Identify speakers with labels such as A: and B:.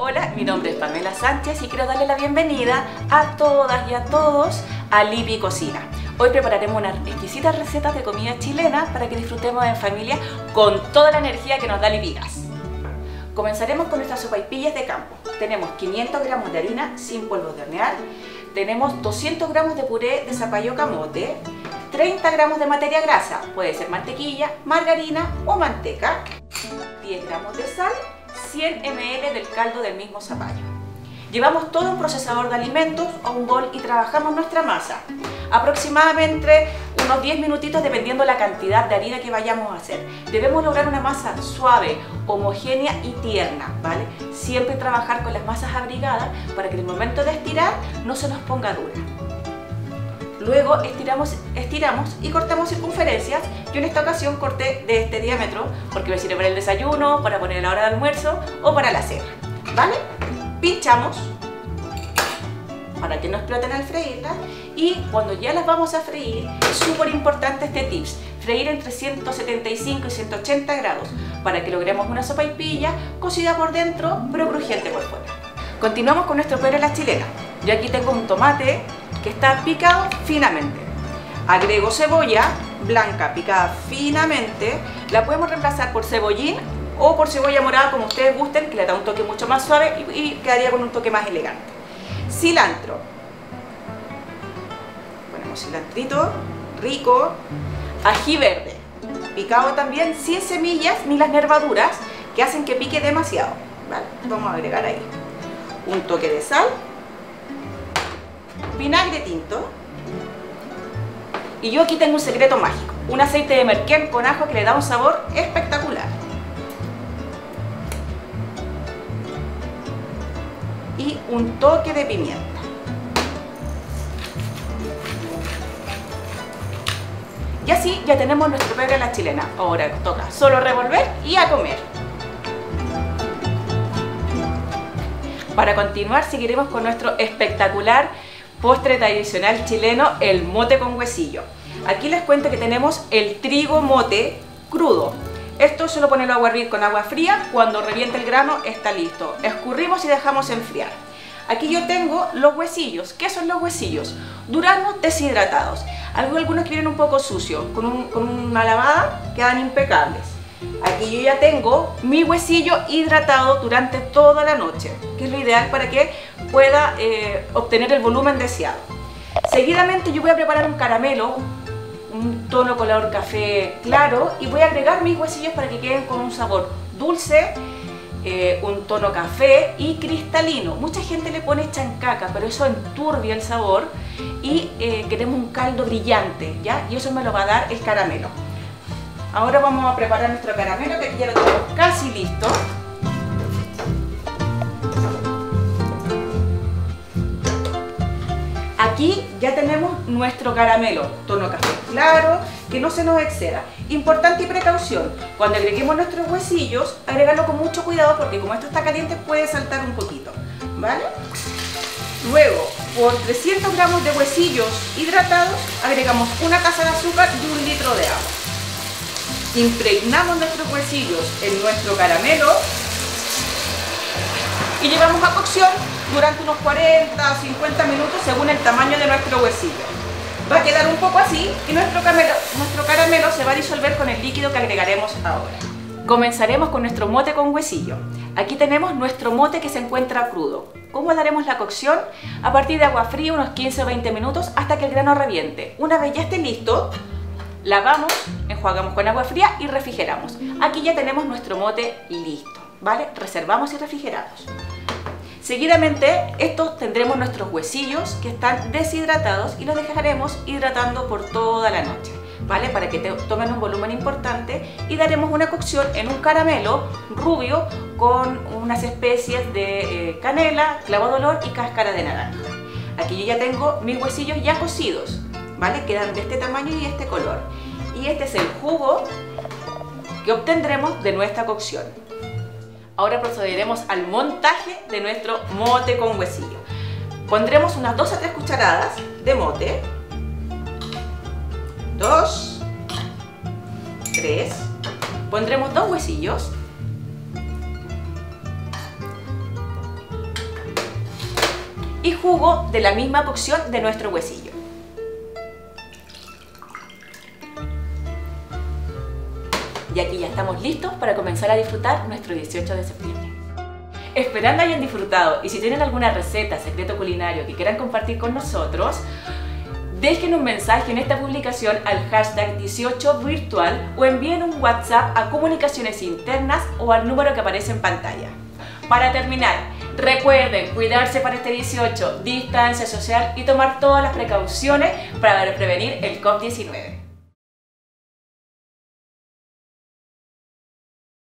A: Hola, mi nombre es Pamela Sánchez y quiero darle la bienvenida a todas y a todos a Lipi Cocina. Hoy prepararemos unas exquisitas recetas de comida chilena para que disfrutemos en familia con toda la energía que nos da Lipi Gas. Comenzaremos con nuestras sopaipillas de campo. Tenemos 500 gramos de harina sin polvo de hornear, tenemos 200 gramos de puré de zapallo camote, 30 gramos de materia grasa, puede ser mantequilla, margarina o manteca, 10 gramos de sal, 100 ml del caldo del mismo zapallo. Llevamos todo un procesador de alimentos o un bol y trabajamos nuestra masa. Aproximadamente unos 10 minutitos dependiendo la cantidad de harina que vayamos a hacer. Debemos lograr una masa suave, homogénea y tierna, ¿vale? Siempre trabajar con las masas abrigadas para que en el momento de estirar no se nos ponga dura. Luego estiramos y cortamos circunferencias. Yo en esta ocasión corté de este diámetro porque me sirve para el desayuno, para poner a la hora de almuerzo o para la cena, ¿vale? Pinchamos para que no exploten al freírlas y cuando ya las vamos a freír, es súper importante este tips, freír entre 175 y 180 grados para que logremos una sopaipilla cocida por dentro pero crujiente por fuera. Continuamos con nuestro pebre a la chilena. Yo aquí tengo un tomate que está picado finamente. Agrego cebolla blanca picada finamente, la podemos reemplazar por cebollín o por cebolla morada como ustedes gusten, que le da un toque mucho más suave y quedaría con un toque más elegante. Cilantro, ponemos cilantrito rico, ají verde, picado también sin semillas ni las nervaduras que hacen que pique demasiado, ¿vale? Vamos a agregar ahí un toque de sal, vinagre tinto y yo aquí tengo un secreto mágico, un aceite de merquén con ajo que le da un sabor espectacular y un toque de pimienta. Y así ya tenemos nuestro pebre a la chilena. Ahora toca solo revolver y a comer. Para continuar seguiremos con nuestro espectacular postre tradicional chileno, el mote con huesillo. Aquí les cuento que tenemos el trigo mote crudo. Esto solo ponerlo a hervir con agua fría, cuando reviente el grano está listo. Escurrimos y dejamos enfriar. Aquí yo tengo los huesillos. ¿Qué son los huesillos? Duraznos deshidratados. Algunos que vienen un poco sucios, con una lavada quedan impecables. Aquí yo ya tengo mi huesillo hidratado durante toda la noche, que es lo ideal para que pueda obtener el volumen deseado. Seguidamente yo voy a preparar un caramelo, un tono color café claro, y voy a agregar mis huesillos para que queden con un sabor dulce, un tono café y cristalino. Mucha gente le pone chancaca, pero eso enturbia el sabor y queremos un caldo brillante, ¿ya? Y eso me lo va a dar el caramelo. Ahora vamos a preparar nuestro caramelo, que aquí ya lo tenemos casi listo. Aquí ya tenemos nuestro caramelo, tono café claro, que no se nos exceda. Importante y precaución, cuando agreguemos nuestros huesillos, agregarlo con mucho cuidado porque como esto está caliente puede saltar un poquito, ¿vale? Luego, por 300 gramos de huesillos hidratados, agregamos una taza de azúcar y 1 litro de agua. Impregnamos nuestros huesillos en nuestro caramelo y llevamos a cocción durante unos 40 o 50 minutos según el tamaño de nuestro huesillo. Va a quedar un poco así y nuestro caramelo se va a disolver con el líquido que agregaremos ahora. Comenzaremos con nuestro mote con huesillo. Aquí tenemos nuestro mote que se encuentra crudo. ¿Cómo daremos la cocción? A partir de agua fría unos 15 o 20 minutos hasta que el grano reviente. Una vez ya esté listo, lavamos, enjuagamos con agua fría y refrigeramos. Aquí ya tenemos nuestro mote listo, ¿vale? Reservamos y refrigeramos. Seguidamente, estos tendremos nuestros huesillos que están deshidratados y los dejaremos hidratando por toda la noche, ¿vale? Para que tomen un volumen importante y daremos una cocción en un caramelo rubio con unas especies de canela, clavo de olor y cáscara de naranja. Aquí yo ya tengo mis huesillos ya cocidos, ¿vale? Quedan de este tamaño y este color. Y este es el jugo que obtendremos de nuestra cocción. Ahora procederemos al montaje de nuestro mote con huesillo. Pondremos unas 2 a 3 cucharadas de mote. 2, 3. Pondremos 2 huesillos. jugo de la misma cocción de nuestro huesillo. Y aquí ya estamos listos para comenzar a disfrutar nuestro 18 de septiembre. Esperando hayan disfrutado, y si tienen alguna receta, secreto culinario que quieran compartir con nosotros, dejen un mensaje en esta publicación al hashtag 18virtual o envíen un WhatsApp a Comunicaciones Internas o al número que aparece en pantalla. Para terminar, recuerden cuidarse para este 18, distancia social y tomar todas las precauciones para prevenir el COVID-19.